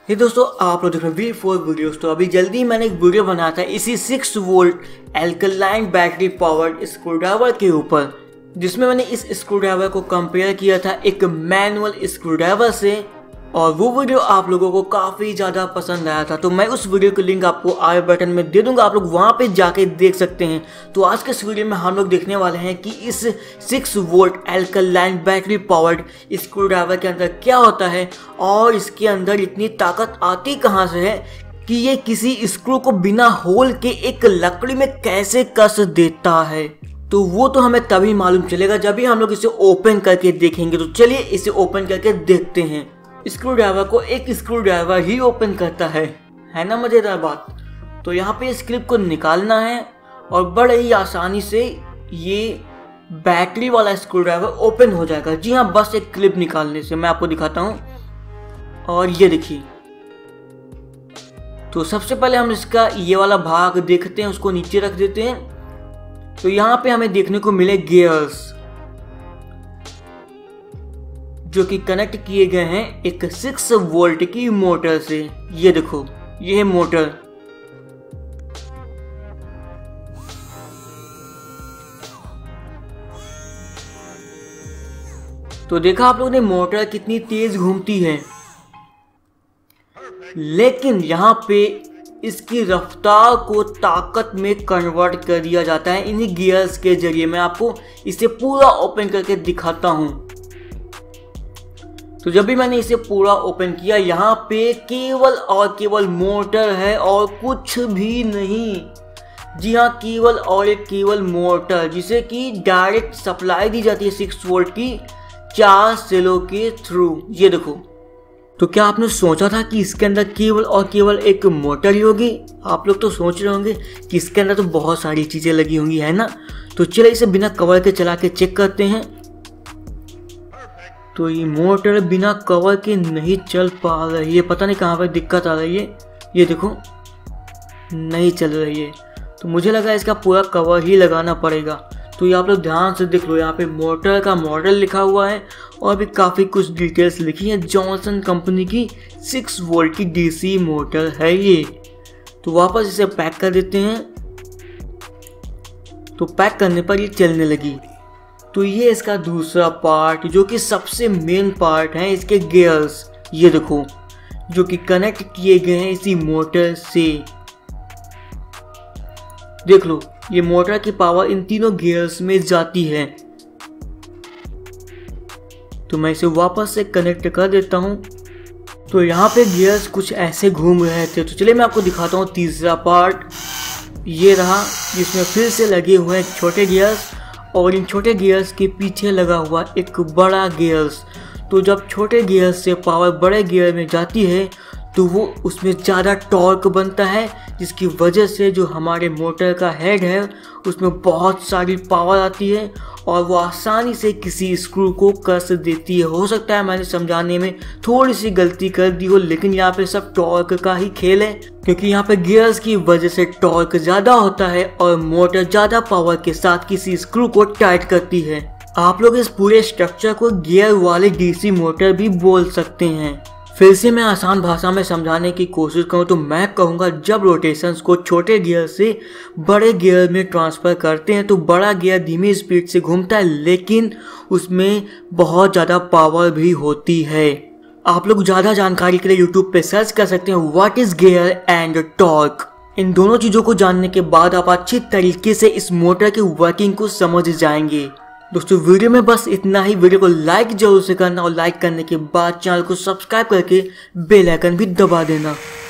हे दोस्तों, आप लोग देख रहे हैं V4 वीडियोस। तो अभी जल्दी मैंने एक वीडियो बनाया था इसी 6 volt alkaline battery powered screwdriver के ऊपर, जिसमें मैंने इस स्क्रूड्राइवर को कंपेयर किया था एक मैनुअल स्क्रूड्राइवर से, और वो वीडियो आप लोगों को काफ़ी ज़्यादा पसंद आया था। तो मैं उस वीडियो की लिंक आपको आई बटन में दे दूंगा, आप लोग वहाँ पे जाके देख सकते हैं। तो आज के इस वीडियो में हम लोग देखने वाले हैं कि इस 6 volt alkaline battery powered screwdriver के अंदर क्या होता है और इसके अंदर इतनी ताकत आती कहाँ से है कि ये किसी स्क्रू को बिना होल के एक लकड़ी में कैसे कस देता है। तो वो तो हमें तभी मालूम चलेगा जब भी हम लोग इसे ओपन करके देखेंगे। तो चलिए इसे ओपन करके देखते हैं। स्क्रू ड्राइवर को एक स्क्रू ड्राइवर ही ओपन करता है ना मजेदार बात। तो यहाँ पे इस क्लिप को निकालना है और बड़े ही आसानी से ये बैटरी वाला स्क्रू ड्राइवर ओपन हो जाएगा। जी हाँ, बस एक क्लिप निकालने से। मैं आपको दिखाता हूँ और ये देखिए। तो सबसे पहले हम इसका ये वाला भाग देखते हैं, उसको नीचे रख देते हैं। तो यहाँ पे हमें देखने को मिले गियर्स जो कि कनेक्ट किए गए हैं एक 6 वोल्ट की मोटर से। ये देखो, ये है मोटर। तो देखा आप लोगों ने मोटर कितनी तेज घूमती है, लेकिन यहाँ पे इसकी रफ्तार को ताकत में कन्वर्ट कर दिया जाता है इन्हीं गियर्स के जरिए। मैं आपको इसे पूरा ओपन करके दिखाता हूं। तो जब भी मैंने इसे पूरा ओपन किया, यहाँ पे केवल और केवल मोटर है और कुछ भी नहीं। जी हाँ, केवल मोटर, जिसे कि डायरेक्ट सप्लाई दी जाती है 6 वोल्ट की 4 सेलों के थ्रू। ये देखो। तो क्या आपने सोचा था कि इसके अंदर केवल और केवल एक मोटर ही होगी? आप लोग तो सोच रहे होंगे कि इसके अंदर तो बहुत सारी चीजें लगी होंगी, है ना। तो चलिए इसे बिना कवर के चला के चेक करते हैं। तो ये मोटर बिना कवर के नहीं चल पा रही है, पता नहीं कहाँ पर दिक्कत आ रही है। ये देखो, नहीं चल रही है। तो मुझे लगा इसका पूरा कवर ही लगाना पड़ेगा। तो ये आप लोग ध्यान से देख लो, यहाँ पे मोटर का मॉडल लिखा हुआ है और भी काफ़ी कुछ डिटेल्स लिखी है। जॉनसन कंपनी की 6 वोल्ट की डीसी मोटर है ये। तो वापस इसे पैक कर देते हैं। तो पैक करने पर ये चलने लगी। तो ये इसका दूसरा पार्ट, जो कि सबसे मेन पार्ट है, इसके गियर्स। ये देखो, जो कि कनेक्ट किए गए हैं इसी मोटर से। देख लो, ये मोटर की पावर इन तीनों गियर्स में जाती है। तो मैं इसे वापस से कनेक्ट कर देता हूं। तो यहाँ पे गियर्स कुछ ऐसे घूम रहे थे। तो चलिए मैं आपको दिखाता हूँ तीसरा पार्ट। ये रहा, जिसमें फिर से लगे हुए हैं छोटे गियर्स और इन छोटे गियर्स के पीछे लगा हुआ एक बड़ा गियर्स। तो जब छोटे गियर्स से पावर बड़े गियर में जाती है तो वो उसमें ज़्यादा टॉर्क बनता है, जिसकी वजह से जो हमारे मोटर का हेड है उसमें बहुत सारी पावर आती है और वो आसानी से किसी स्क्रू को कस देती है। हो सकता है मैंने समझाने में थोड़ी सी गलती कर दी हो, लेकिन यहाँ पे सब टॉर्क का ही खेल है, क्योंकि यहाँ पे गियर्स की वजह से टॉर्क ज़्यादा होता है और मोटर ज़्यादा पावर के साथ किसी स्क्रू को टाइट करती है। आप लोग इस पूरे स्ट्रक्चर को गियर वाले डीसी मोटर भी बोल सकते हैं। फिर से मैं आसान भाषा में समझाने की कोशिश करूँ तो मैं कहूँगा, जब रोटेशंस को छोटे गियर से बड़े गियर में ट्रांसफ़र करते हैं तो बड़ा गियर धीमी स्पीड से घूमता है, लेकिन उसमें बहुत ज़्यादा पावर भी होती है। आप लोग ज़्यादा जानकारी के लिए यूट्यूब पे सर्च कर सकते हैं what is gear and torque. इन दोनों चीज़ों को जानने के बाद आप अच्छी तरीके से इस मोटर की वर्किंग को समझ जाएंगे। दोस्तों, वीडियो में बस इतना ही। वीडियो को लाइक जरूर से करना और लाइक करने के बाद चैनल को सब्सक्राइब करके बेल आइकन भी दबा देना।